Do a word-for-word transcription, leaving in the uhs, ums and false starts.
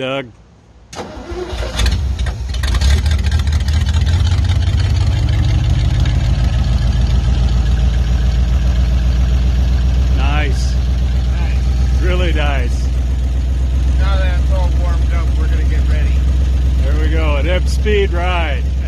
Doug. Nice. Nice. Really nice. Now that it's all warmed up, we're going to get ready. There we go, an Ebb speed ride.